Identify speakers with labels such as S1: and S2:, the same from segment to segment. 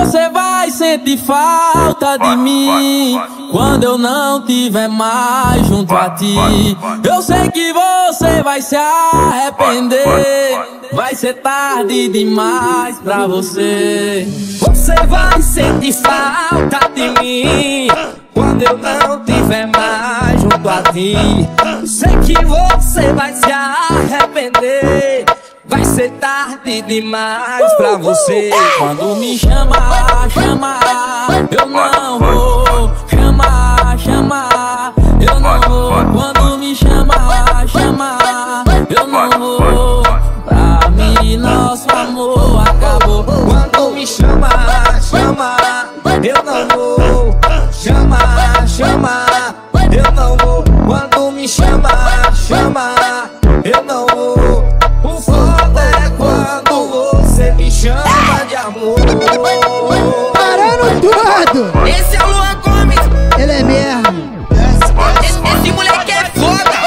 S1: Você vai sentir falta de mim quando eu não tiver mais junto a ti. Eu sei que você vai se arrepender, vai ser tarde demais pra você. Você vai sentir falta de mim quando eu não tiver mais junto a ti. Sei que você vai se arrepender, vai ser tarde demais pra você. Quando me chamar, eu não vou. Chamar, eu não vou. Quando me chamar, eu não vou. Pra mim nosso amor acabou. Quando me chamar, eu não vou. Chamar, eu não vou. Quando me chamar, eu não vou. O foda é quando você me chama de amor.
S2: Parando tudo!
S3: Esse é o Luan Gomes.
S2: Ele é mesmo.
S3: Esse moleque é foda.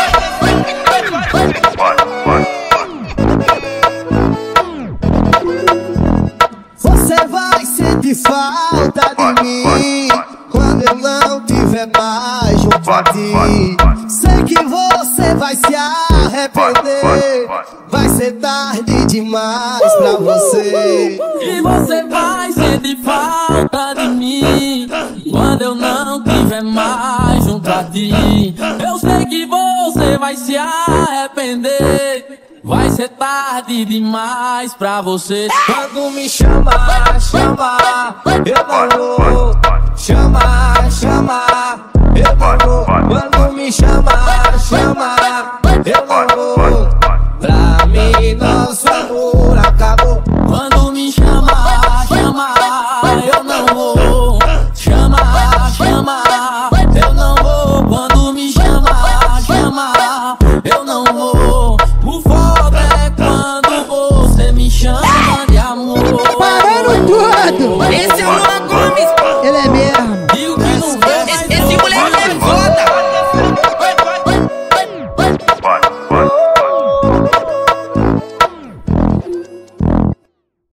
S4: Você vai sentir falta de mim quando eu não tiver mais junto a ti. Sei que você vai se arrepender, vai ser tarde demais pra você.
S1: E você vai sentir falta de mim quando eu não tiver mais junto a ti. Eu sei que você vai se arrepender, vai ser tarde demais pra você.
S4: Quando me chamar, eu não vou. Chamar, eu não vou. Quando me chamar, eu não vou. Pra mim nosso amor acabou.
S1: Quando me chamar, eu não vou.